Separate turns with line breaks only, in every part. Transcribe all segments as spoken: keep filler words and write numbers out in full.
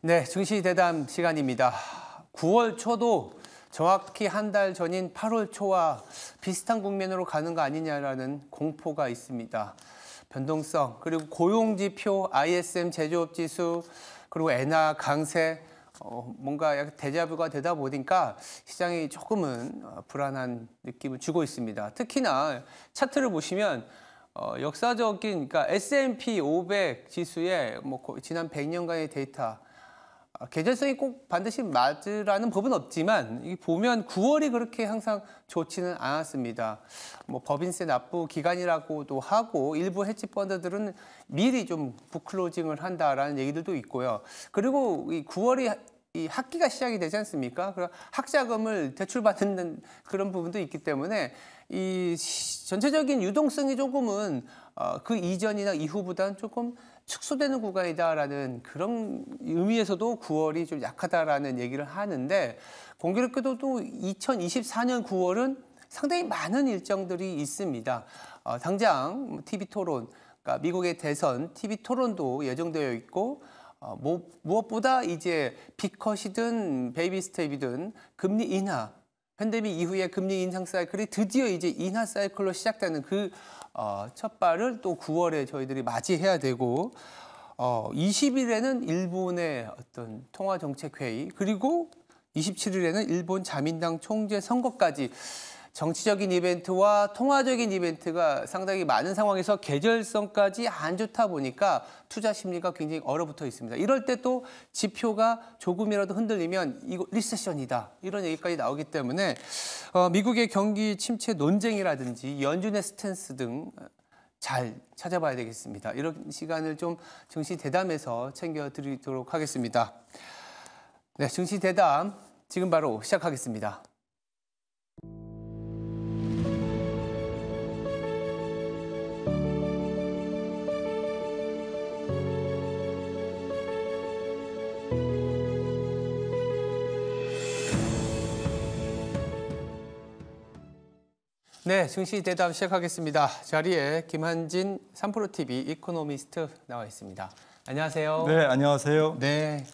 네, 증시 대담 시간입니다. 구월 초도 정확히 한 달 전인 팔월 초와 비슷한 국면으로 가는 거 아니냐라는 공포가 있습니다. 변동성, 그리고 고용지표, 아이에스엠 제조업 지수, 그리고 엔화 강세, 어, 뭔가 약간 데자뷰가 되다 보니까 시장이 조금은 불안한 느낌을 주고 있습니다. 특히나 차트를 보시면 어, 역사적인, 그러니까 에스 앤 피 오백 지수의 뭐 지난 백 년간의 데이터, 계절성이 꼭 반드시 맞으라는 법은 없지만 보면 구월이 그렇게 항상 좋지는 않았습니다. 뭐 법인세 납부 기간이라고도 하고 일부 헤지 펀드들은 미리 좀 북클로징을 한다라는 얘기들도 있고요. 그리고 이 구월이 이 학기가 시작이 되지 않습니까? 그럼 학자금을 대출받는 그런 부분도 있기 때문에 이 전체적인 유동성이 조금은 그 이전이나 이후보다는 조금 축소되는 구간이다라는 그런 의미에서도 구월이 좀 약하다라는 얘기를 하는데, 공교롭게도 또 이천이십사 년 구월은 상당히 많은 일정들이 있습니다. 어, 당장 티비 토론, 그러니까 미국의 대선 티비 토론도 예정되어 있고, 어, 뭐, 무엇보다 이제 빅컷이든 베이비 스텝이든 금리 인하, 팬데믹 이후에 금리 인상 사이클이 드디어 이제 인하 사이클로 시작되는 그 어, 첫 발을 또 구월에 저희들이 맞이해야 되고, 어, 이십 일에는 일본의 어떤 통화정책회의, 그리고 이십칠 일에는 일본 자민당 총재 선거까지 정치적인 이벤트와 통화적인 이벤트가 상당히 많은 상황에서 계절성까지 안 좋다 보니까 투자 심리가 굉장히 얼어붙어 있습니다. 이럴 때 또 지표가 조금이라도 흔들리면 이거 리세션이다, 이런 얘기까지 나오기 때문에 어, 미국의 경기 침체 논쟁이라든지 연준의 스탠스 등 잘 찾아봐야 되겠습니다. 이런 시간을 좀 증시 대담에서 챙겨드리도록 하겠습니다. 네, 증시 대담 지금 바로 시작하겠습니다. 네, 증시 대담 시작하겠습니다. 자리에 김한진 삼프로티비 이코노미스트 나와 있습니다. 안녕하세요.
네, 안녕하세요.
네,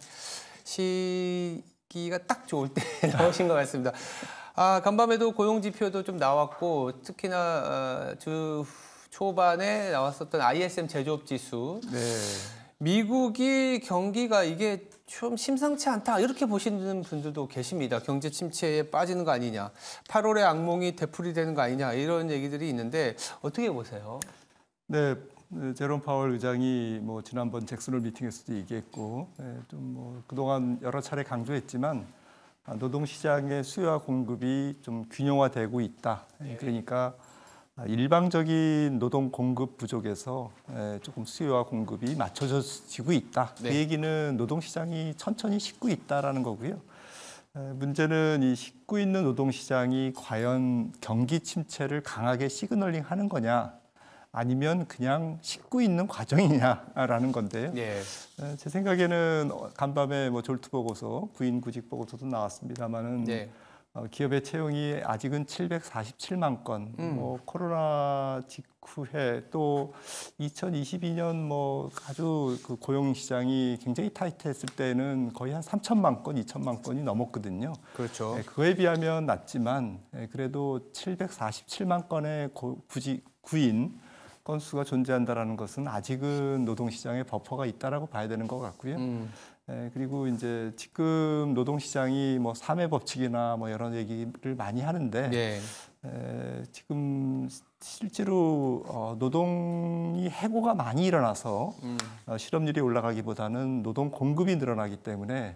시기가 딱 좋을 때 나오신 것 같습니다. 아, 간밤에도 고용지표도 좀 나왔고, 특히나 어, 주 초반에 나왔었던 아이에스엠 제조업 지수.
네.
미국이 경기가 이게 좀 심상치 않다, 이렇게 보시는 분들도 계십니다. 경제 침체에 빠지는 거 아니냐, 팔월의 악몽이 되풀이 되는 거 아니냐, 이런 얘기들이 있는데 어떻게 보세요?
네, 제롬 파월 의장이 뭐 지난번 잭슨홀 미팅에서도 얘기했고, 네, 좀 뭐 그동안 여러 차례 강조했지만 노동시장의 수요와 공급이 좀 균형화되고 있다. 네. 그러니까 일방적인 노동 공급 부족에서 조금 수요와 공급이 맞춰지고 있다. 네. 그 얘기는 노동시장이 천천히 식고 있다라는 거고요. 문제는 이 식고 있는 노동시장이 과연 경기 침체를 강하게 시그널링하는 거냐, 아니면 그냥 식고 있는 과정이냐라는 건데요. 네. 제 생각에는 간밤에 뭐 졸트 보고서, 구인 구직 보고서도 나왔습니다만은. 네. 어, 기업의 채용이 아직은 칠백사십칠만 건, 음. 뭐 코로나 직후에 또 이천이십이 년 뭐 아주 그 고용 시장이 굉장히 타이트했을 때는 거의 한 삼천만 건, 이천만 건이 넘었거든요.
그렇죠.
네, 그에 비하면 낮지만 네, 그래도 칠백사십칠만 건의 고, 구직, 구인 건수가 존재한다는 것은 아직은 노동시장에 버퍼가 있다라고 봐야 되는 것 같고요. 음. 네, 그리고 이제 지금 노동시장이 뭐 삼 회 법칙이나 뭐 여러 얘기를 많이 하는데, 네. 에, 지금 실제로 어, 노동이 해고가 많이 일어나서 음. 어, 실업률이 올라가기보다는 노동 공급이 늘어나기 때문에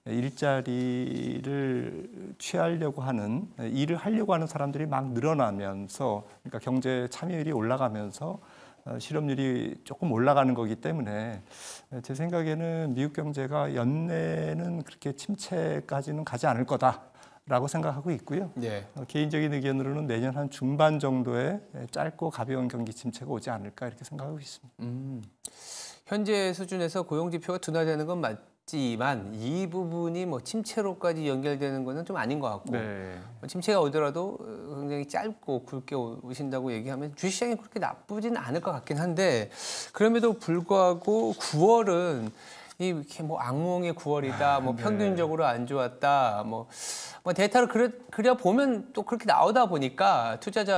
일자리를 취하려고 하는, 일을 하려고 하는 사람들이 막 늘어나면서, 그러니까 경제 참여율이 올라가면서 실업률이 조금 올라가는 거기 때문에 제 생각에는 미국 경제가 연내는 그렇게 침체까지는 가지 않을 거다라고 생각하고 있고요. 네. 개인적인 의견으로는 내년 한 중반 정도에 짧고 가벼운 경기 침체가 오지 않을까, 이렇게 생각하고 있습니다. 음.
현재 수준에서 고용지표가 둔화되는 건 맞지만 이 부분이 뭐 침체로까지 연결되는 거는 좀 아닌 것 같고, 네. 침체가 오더라도 굉장히 짧고 굵게 오신다고 얘기하면 주식시장이 그렇게 나쁘지는 않을 것 같긴 한데, 그럼에도 불구하고 구월은 이렇게 뭐 악몽의 구월이다, 뭐 평균적으로 안 좋았다, 뭐, 뭐 데이터를 그려, 그려 보면 또 그렇게 나오다 보니까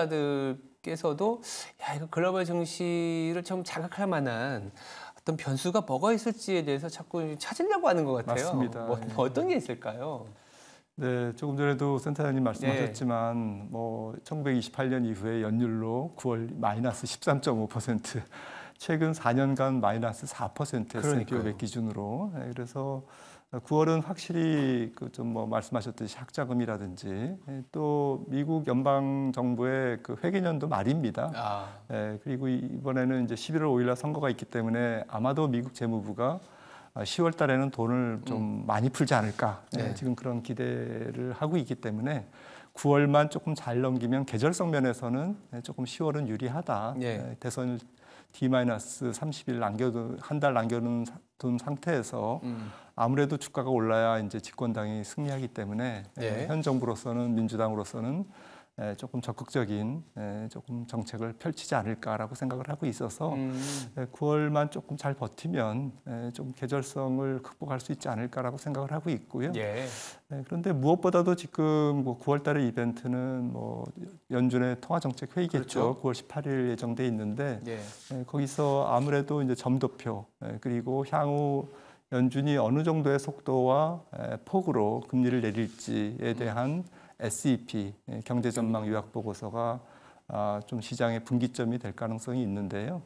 투자자들께서도 야 이거 글로벌 증시를 좀 자극할 만한 어떤 변수가 뭐가 있을지에 대해서 자꾸 찾으려고 하는 것 같아요.
맞습니다.
뭐, 뭐 어떤 게 있을까요?
네, 조금 전에도 센터장님 말씀하셨지만 네. 뭐 천구백이십팔 년 이후에 연율로 구월 마이너스 십삼 점 오 퍼센트, 최근 사 년간 마이너스 사 퍼센트 에스 앤 피 오백 기준으로. 네, 그래서 구월은 확실히 그 좀 뭐 말씀하셨듯이 학자금이라든지 또 미국 연방 정부의 그 회계년도 말입니다.
아.
네, 그리고 이번에는 이제 십일월 오일날 선거가 있기 때문에 아마도 미국 재무부가 시월 달에는 돈을 좀 음. 많이 풀지 않을까. 네. 네, 지금 그런 기대를 하고 있기 때문에 구월만 조금 잘 넘기면 계절성 면에서는 조금 시월은 유리하다. 네. 네, 대선을 디 삼십 일 남겨둔 한 달 남겨둔 상태에서 음. 아무래도 주가가 올라야 이제 집권당이 승리하기 때문에 네. 현 정부로서는 민주당으로서는 조금 적극적인 조금 정책을 펼치지 않을까라고 생각을 하고 있어서 음. 구월만 조금 잘 버티면 좀 계절성을 극복할 수 있지 않을까라고 생각을 하고 있고요. 예. 그런데 무엇보다도 지금 뭐 구월달의 이벤트는 뭐 연준의 통화정책 회의겠죠. 그렇죠. 구월 십팔일 예정돼 있는데 예. 거기서 아무래도 이제 점도표 그리고 향후 연준이 어느 정도의 속도와 폭으로 금리를 내릴지에 대한 음. 에스 이 피 경제전망 요약 보고서가 좀 시장의 분기점이 될 가능성이 있는데요.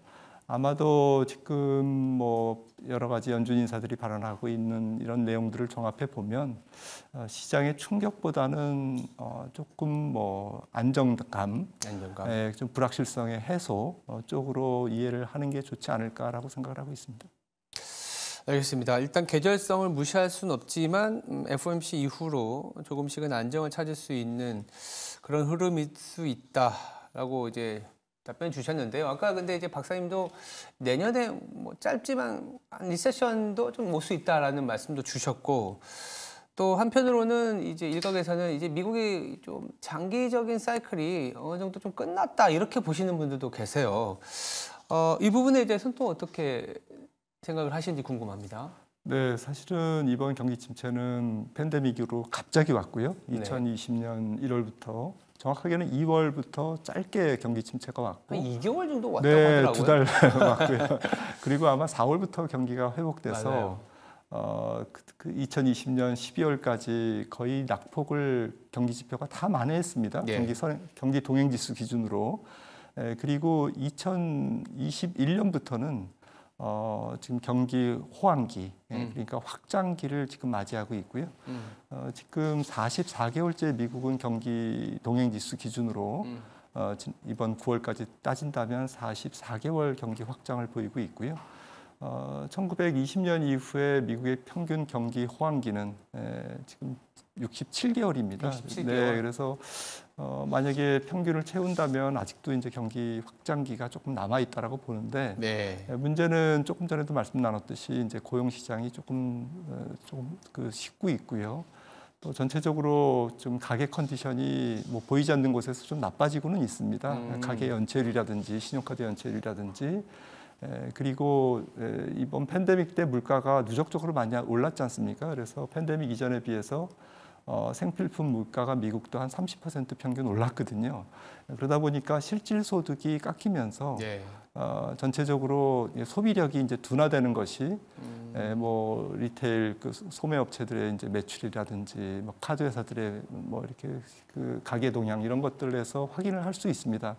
아마도 지금 뭐 여러 가지 연준 인사들이 발언하고 있는 이런 내용들을 종합해 보면 시장의 충격보다는 조금 뭐 안정감, 안정감. 좀 불확실성의 해소 쪽으로 이해를 하는 게 좋지 않을까라고 생각을 하고 있습니다.
알겠습니다. 일단 계절성을 무시할 수는 없지만 에프 오 엠 씨 이후로 조금씩은 안정을 찾을 수 있는 그런 흐름일 수 있다라고 이제 답변 주셨는데요. 아까 근데 이제 박사님도 내년에 뭐 짧지만 리세션도 좀 올 수 있다라는 말씀도 주셨고, 또 한편으로는 이제 일각에서는 이제 미국의 좀 장기적인 사이클이 어느 정도 좀 끝났다 이렇게 보시는 분들도 계세요. 어, 이 부분에 대해서는 또 어떻게 생각을 하시는지 궁금합니다.
네, 사실은 이번 경기 침체는 팬데믹으로 갑자기 왔고요. 이천이십 년 일월부터 정확하게는 이월부터 짧게 경기 침체가 왔고
한 이 개월 정도 왔다고
네,
하더라고요.
두 달 왔고요. 그리고 아마 사월부터 경기가 회복돼서 어, 그, 그 이천이십 년 십이월까지 거의 낙폭을 경기 지표가 다 만회했습니다. 예. 경기 선, 경기 동행지수 기준으로. 에, 그리고 이천이십일 년부터는 어, 지금 경기 호황기, 음. 그러니까 확장기를 지금 맞이하고 있고요. 음. 어, 지금 사십사 개월째 미국은 경기 동행지수 기준으로 음. 어, 이번 구월까지 따진다면 사십사 개월 경기 확장을 보이고 있고요. 어, 천구백이십 년 이후에 미국의 평균 경기 호황기는 에, 지금 육십칠 개월입니다.
육십칠 개월.
네, 그래서 어, 만약에 평균을 채운다면 아직도 이제 경기 확장기가 조금 남아 있다라고 보는데 네. 문제는 조금 전에도 말씀 나눴듯이 이제 고용 시장이 조금 어, 조금 그 식고 있고요. 또 전체적으로 좀 가계 컨디션이 뭐 보이지 않는 곳에서 좀 나빠지고는 있습니다. 음. 가계 연체율이라든지 신용카드 연체율이라든지 에, 그리고 에, 이번 팬데믹 때 물가가 누적적으로 많이 올랐지 않습니까? 그래서 팬데믹 이전에 비해서 어, 생필품 물가가 미국도 한 삼십 퍼센트 평균 올랐거든요. 그러다 보니까 실질 소득이 깎이면서 네. 어, 전체적으로 소비력이 이제 둔화되는 것이 음. 에, 뭐 리테일 그 소매 업체들의 이제 매출이라든지 뭐 카드 회사들의 뭐 이렇게 그 가계 동향 이런 것들에서 확인을 할 수 있습니다.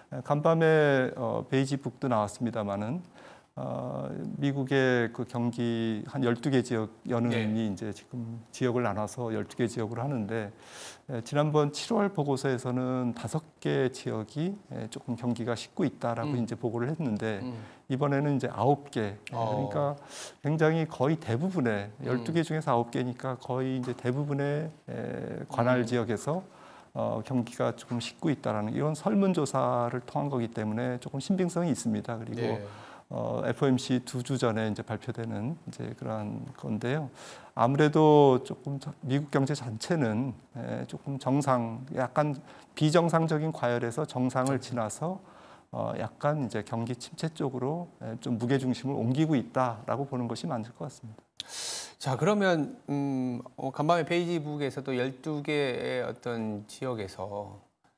간밤에 어, 베이지북도 나왔습니다만은 어, 미국의 그 경기 한 열두 개 지역 연은이 네. 이제 지금 지역을 나눠서 열두 개 지역으로 하는데 에, 지난번 칠월 보고서에서는 다섯 개 지역이 에, 조금 경기가 식고 있다라고 음. 이제 보고를 했는데 음. 이번에는 이제 아홉 개. 어. 그러니까 굉장히 거의 대부분의 열두 개 중에서 아홉 개니까 거의 이제 대부분의 에, 관할 음. 지역에서 어, 경기가 조금 식고 있다라는 이런 설문조사를 통한 거기 때문에 조금 신빙성이 있습니다. 그리고 네. 어, 에프 오 엠 씨 두 주 전에 이제 발표되는 이제 그러한 건데요. 아무래도 조금 미국 경제 자체는 에, 조금 정상, 약간 비정상적인 과열에서 정상을 지나서 어, 약간 이제 경기 침체 쪽으로 에, 좀 무게 중심을 옮기고 있다라고 보는 것이 맞을 것 같습니다.
자, 그러면 음, 어, 간밤의 페이지북에서도 열두 개의 어떤 지역에서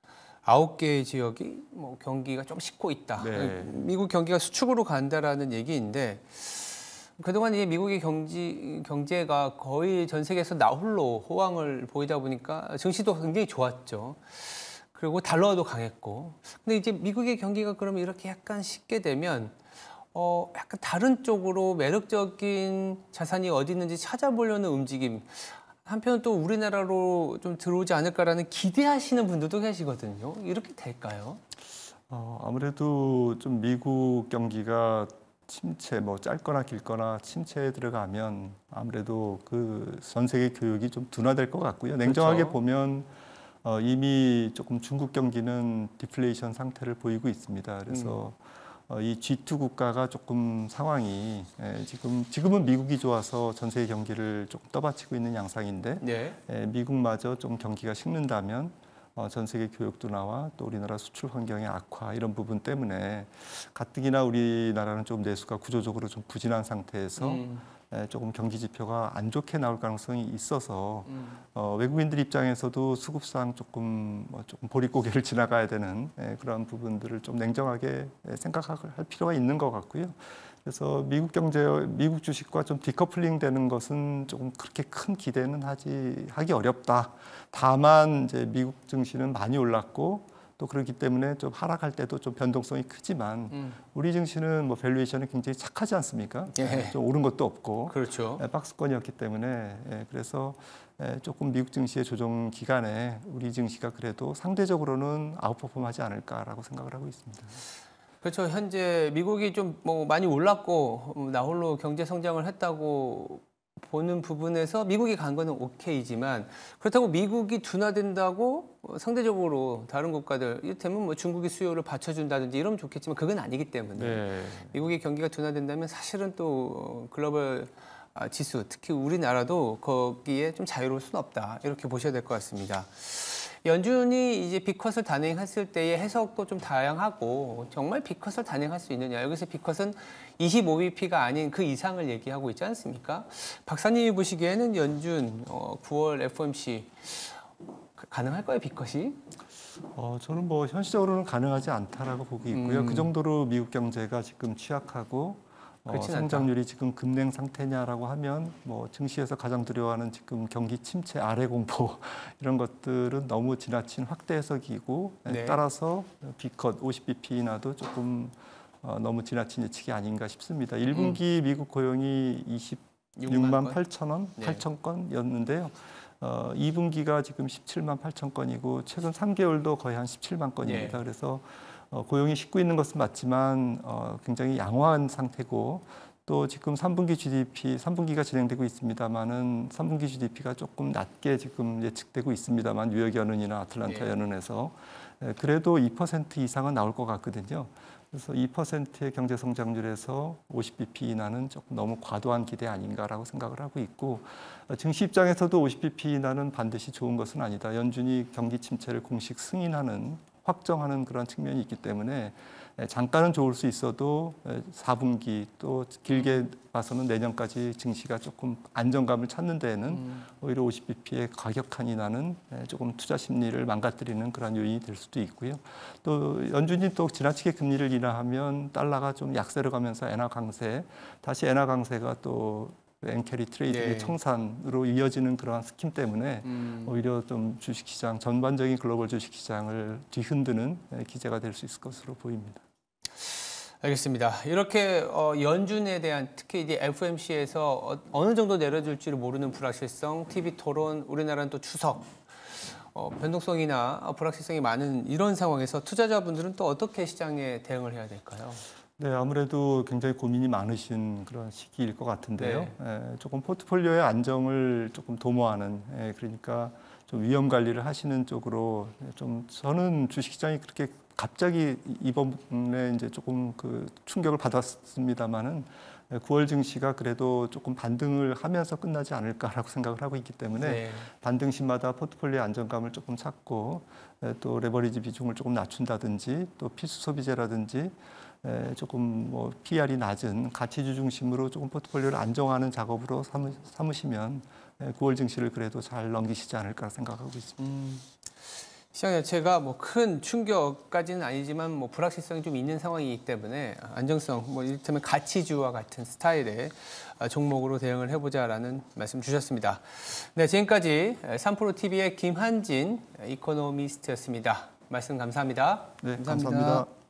아홉 개의 지역이 뭐 경기가 좀 식고 있다.
네.
미국 경기가 수축으로 간다라는 얘기인데 그동안 이제 미국의 경제, 경제가 거의 전 세계에서 나홀로 호황을 보이다 보니까 증시도 굉장히 좋았죠. 그리고 달러도 강했고. 근데 이제 미국의 경기가 그러면 이렇게 약간 식게 되면 어, 약간 다른 쪽으로 매력적인 자산이 어디 있는지 찾아보려는 움직임. 한편 또 우리나라로 좀 들어오지 않을까라는 기대하시는 분들도 계시거든요. 이렇게 될까요?
어, 아무래도 좀 미국 경기가 침체, 뭐 짧거나 길거나 침체에 들어가면 아무래도 그 전 세계 교육이 좀 둔화될 것 같고요. 냉정하게
그렇죠.
보면 어, 이미 조금 중국 경기는 디플레이션 상태를 보이고 있습니다. 그래서 어, 이 지 투 국가가 조금 상황이 에, 지금 지금은 미국이 좋아서 전 세계 경기를 조금 떠받치고 있는 양상인데
네.
에, 미국마저 좀 경기가 식는다면 어, 전 세계 교육 둔화와 또 우리나라 수출 환경의 악화 이런 부분 때문에 가뜩이나 우리나라는 좀 내수가 구조적으로 좀 부진한 상태에서
음.
에, 조금 경기 지표가 안 좋게 나올 가능성이 있어서
음.
어, 외국인들 입장에서도 수급상 조금 뭐 조금 보릿고개를 지나가야 되는 에, 그런 부분들을 좀 냉정하게 에, 생각할 필요가 있는 것 같고요. 그래서 미국 경제, 미국 주식과 좀 디커플링 되는 것은 조금 그렇게 큰 기대는 하지 하기 어렵다. 다만 이제 미국 증시는 많이 올랐고 또 그렇기 때문에 좀 하락할 때도 좀 변동성이 크지만
음.
우리 증시는 뭐 밸류에이션이 굉장히 착하지 않습니까?
예.
좀 오른 것도 없고
그렇죠.
예, 박스권이었기 때문에 예, 그래서 예, 조금 미국 증시의 조정 기간에 우리 증시가 그래도 상대적으로는 아웃퍼폼하지 않을까라고 생각을 하고 있습니다.
그렇죠. 현재 미국이 좀 뭐 많이 올랐고 음, 나홀로 경제 성장을 했다고 보는 부분에서 미국이 간 거는 오케이지만 그렇다고 미국이 둔화된다고 어, 상대적으로 다른 국가들 이를테면 뭐 중국이 수요를 받쳐준다든지 이러면 좋겠지만 그건 아니기 때문에
네.
미국의 경기가 둔화된다면 사실은 또 어, 글로벌 아, 지수 특히 우리나라도 거기에 좀 자유로울 수는 없다 이렇게 보셔야 될 것 같습니다. 연준이 이제 B컷을 단행했을 때의 해석도 좀 다양하고 정말 B컷을 단행할 수 있느냐. 여기서 B컷은 이십오 비피가 아닌 그 이상을 얘기하고 있지 않습니까? 박사님이 보시기에는 연준 어, 구월 에프오엠씨 가능할까요, B컷이?
어, 저는 뭐 현실적으로는 가능하지 않다라고 보고 있고요.
음.
그 정도로 미국 경제가 지금 취약하고 어,
그렇진
성장률이 지금 급냉 상태냐라고 하면 뭐 증시에서 가장 두려워하는 지금 경기 침체 아래 공포 이런 것들은 너무 지나친 확대 해석이고
네.
따라서 B컷 오십 비피나도 조금 어, 너무 지나친 예측이 아닌가 싶습니다. 일 분기
음.
미국 고용이 이십육만 팔천 원,
네.
팔천 건이었는데요. 어, 이 분기가 지금 십칠만 팔천 건이고 최근 삼 개월도 거의 한 십칠만 건입니다.
네.
그래서 어, 고용이 식고 있는 것은 맞지만 어, 굉장히 양호한 상태고 또 지금 삼 분기 지디피, 삼 분기가 진행되고 있습니다만은 삼 분기 지디피가 조금 낮게 지금 예측되고 있습니다만 뉴욕 연은이나 아틀란타
네.
연은에서 에, 그래도 이 퍼센트 이상은 나올 것 같거든요. 그래서 이 퍼센트의 경제 성장률에서 오십 비피 이하는 조금 너무 과도한 기대 아닌가라고 생각을 하고 있고 어, 증시 입장에서도 오십 비피 이하는 반드시 좋은 것은 아니다. 연준이 경기 침체를 공식 승인하는 확정하는 그런 측면이 있기 때문에 잠깐은 좋을 수 있어도 사 분기 또 길게 봐서는 내년까지 증시가 조금 안정감을 찾는 데에는
음.
오히려 오십 비피의 가격한 인하는 조금 투자 심리를 망가뜨리는 그런 요인이 될 수도 있고요. 또 연준이 또 지나치게 금리를 인하하면 달러가 좀 약세로 가면서 엔화 강세, 다시 엔화 강세가 또 엔캐리 트레이딩의
네.
청산으로 이어지는 그러한 스킴 때문에
음.
오히려 좀 주식시장, 전반적인 글로벌 주식시장을 뒤흔드는 기제가 될 수 있을 것으로 보입니다.
알겠습니다. 이렇게 어, 연준에 대한 특히 이제 에프오엠씨에서 어, 어느 정도 내려줄지를 모르는 불확실성, 티비 토론, 우리나라는 또 추석, 어, 변동성이나 불확실성이 많은 이런 상황에서 투자자분들은 또 어떻게 시장에 대응을 해야 될까요?
네, 아무래도 굉장히 고민이 많으신 그런 시기일 것 같은데요.
네.
에, 조금 포트폴리오의 안정을 조금 도모하는, 에, 그러니까 좀 위험 관리를 하시는 쪽으로 좀 저는 주식시장이 그렇게 갑자기 이번에 이제 조금 그 충격을 받았습니다만은 구월 증시가 그래도 조금 반등을 하면서 끝나지 않을까라고 생각을 하고 있기 때문에
네.
반등시마다 포트폴리오 안정감을 조금 찾고 또 레버리지 비중을 조금 낮춘다든지 또 필수 소비재라든지 에, 조금 뭐 피이알이 낮은 가치주 중심으로 조금 포트폴리오를 안정화하는 작업으로 삼으, 삼으시면 구월 증시를 그래도 잘 넘기시지 않을까 생각하고 있습니다.
음, 시장 자체가 뭐 큰 충격까지는 아니지만 뭐 불확실성이 좀 있는 상황이기 때문에 안정성, 뭐 이를테면 가치주와 같은 스타일의 종목으로 대응을 해보자라는 말씀 주셨습니다. 네, 지금까지 삼프로티비의 김한진 이코노미스트였습니다. 말씀 감사합니다.
네, 감사합니다. 감사합니다.